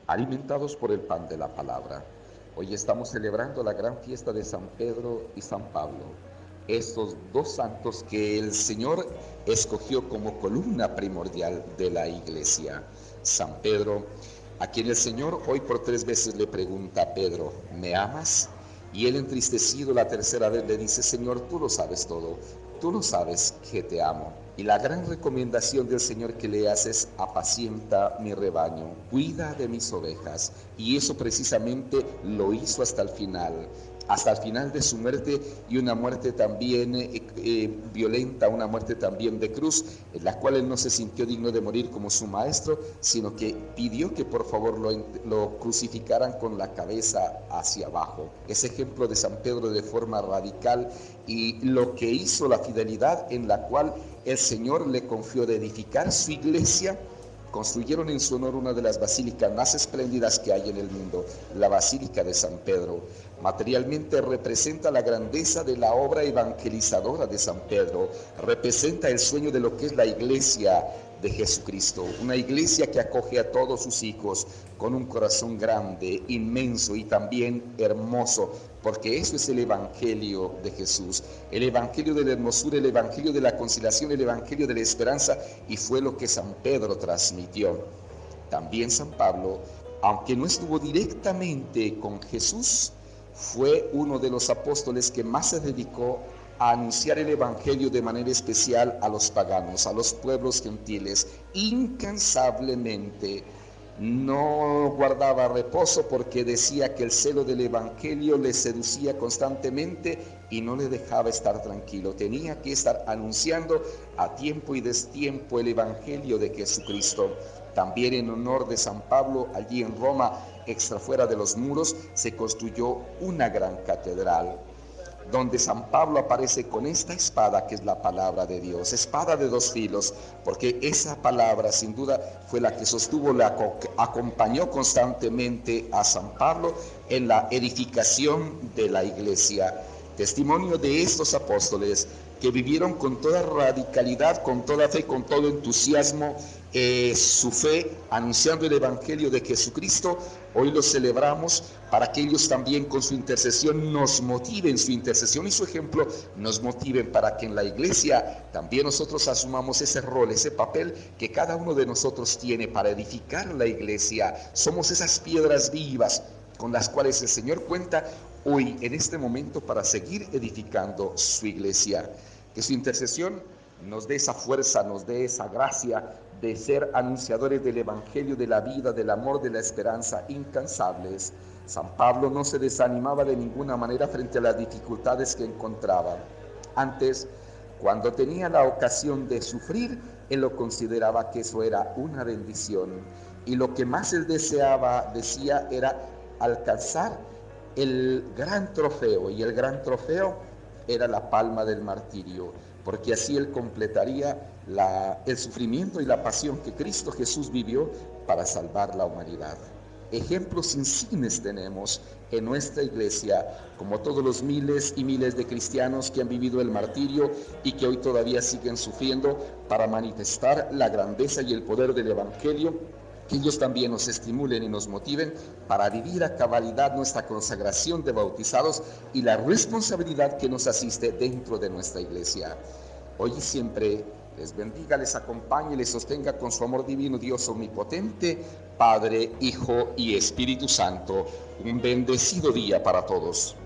alimentados por el pan de la palabra. Hoy estamos celebrando la gran fiesta de San Pedro y San Pablo, estos dos santos que el Señor escogió como columna primordial de la iglesia. San Pedro, a quien el Señor hoy por 3 veces le pregunta: Pedro, ¿me amas? Y él, entristecido, la tercera vez le dice: Señor, tú lo sabes todo, tú lo sabes que te amo. Y la gran recomendación del Señor que le hace es: apacienta mi rebaño, cuida de mis ovejas. Y eso precisamente lo hizo hasta el final de su muerte, y una muerte también violenta, una muerte también de cruz, en la cual él no se sintió digno de morir como su maestro, sino que pidió que por favor lo crucificaran con la cabeza hacia abajo. Es ejemplo de San Pedro de forma radical, y lo que hizo, la fidelidad en la cual el Señor le confió de edificar su iglesia. Construyeron en su honor una de las basílicas más espléndidas que hay en el mundo, la Basílica de San Pedro. Materialmente representa la grandeza de la obra evangelizadora de San Pedro, representa el sueño de lo que es la iglesia de Jesucristo, una iglesia que acoge a todos sus hijos con un corazón grande, inmenso y también hermoso, porque eso es el Evangelio de Jesús, el Evangelio de la hermosura, el Evangelio de la conciliación, el Evangelio de la esperanza, y fue lo que San Pedro transmitió. También San Pablo, aunque no estuvo directamente con Jesús, fue uno de los apóstoles que más se dedicó a anunciar el Evangelio de manera especial a los paganos, a los pueblos gentiles, incansablemente. No guardaba reposo porque decía que el celo del Evangelio le seducía constantemente y no le dejaba estar tranquilo. Tenía que estar anunciando a tiempo y destiempo el Evangelio de Jesucristo. También en honor de San Pablo, allí en Roma, extra fuera de los muros, se construyó una gran catedral, donde San Pablo aparece con esta espada que es la palabra de Dios, espada de dos filos, porque esa palabra sin duda fue la que sostuvo, la acompañó constantemente a San Pablo en la edificación de la iglesia. Testimonio de estos apóstoles que vivieron con toda radicalidad, con toda fe, con todo entusiasmo, su fe, anunciando el Evangelio de Jesucristo. Hoy lo celebramos para que ellos también con su intercesión nos motiven, su intercesión y su ejemplo nos motiven para que en la iglesia también nosotros asumamos ese rol, ese papel que cada uno de nosotros tiene para edificar la iglesia. Somos esas piedras vivas con las cuales el Señor cuenta hoy, en este momento, para seguir edificando su iglesia. Que su intercesión nos dé esa fuerza, nos dé esa gracia de ser anunciadores del Evangelio, de la vida, del amor, de la esperanza, incansables. San Pablo no se desanimaba de ninguna manera frente a las dificultades que encontraba. Antes, cuando tenía la ocasión de sufrir, él lo consideraba que eso era una bendición. Y lo que más él deseaba, decía, era alcanzar el gran trofeo, y el gran trofeo era la palma del martirio, porque así él completaría el sufrimiento y la pasión que Cristo Jesús vivió para salvar la humanidad. Ejemplos insignes tenemos en nuestra iglesia, como todos los miles y miles de cristianos que han vivido el martirio y que hoy todavía siguen sufriendo para manifestar la grandeza y el poder del Evangelio. Que ellos también nos estimulen y nos motiven para vivir a cabalidad nuestra consagración de bautizados y la responsabilidad que nos asiste dentro de nuestra iglesia. Hoy y siempre les bendiga, les acompañe, les sostenga con su amor divino Dios omnipotente, Padre, Hijo y Espíritu Santo. Un bendecido día para todos.